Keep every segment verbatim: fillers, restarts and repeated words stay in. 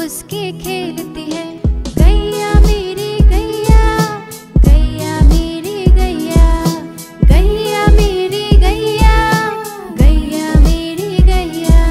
उसके खेलती है। गैया मेरी गैया, गैया मेरी गैया, गैया मेरी गैया, गैया मेरी गैया।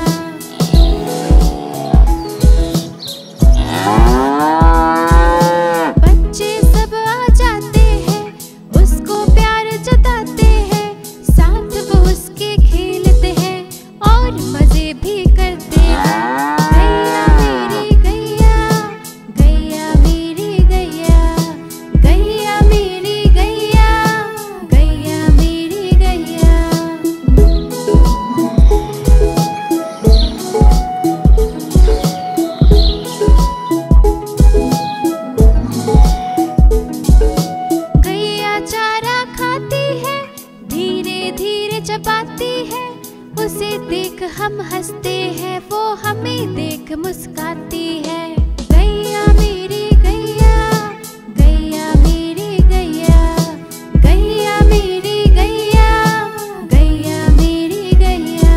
बच्चे सब आ जाते हैं, उसको प्यार जताते हैं, साथ वो उसके खेलते हैं और मजे भी करते हैं। गैया मेरी गैया, गैया मेरी गैया, गैया मेरी गैया, गैया मेरी गैया। गैया चारा खाती है, धीरे धीरे चबाती है, उसे देख हम हंसते हैं, वो हमें देख मुस्काती है। गैया मेरी गैया, गैया मेरी गैया, गैया मेरी गैया, गैया मेरी गैया।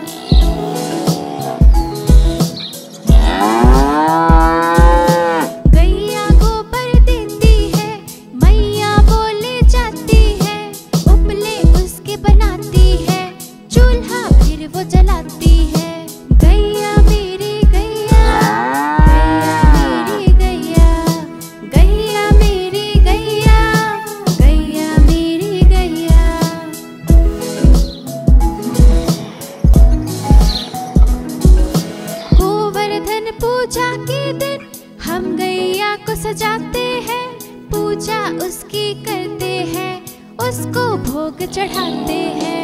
गैया गोबर देती है, मैया बोले जाती है, उपले उसके बनाती है, चूल्हा फिर वो जलाती है। गैया मेरी गैया, गैया मेरी गैया, गैया मेरी गैया, गैया मेरी गैया। गोवर्धन पूजा के दिन हम गैया को सजाते हैं, पूजा उसकी करते हैं, उसको भोग चढ़ाते हैं।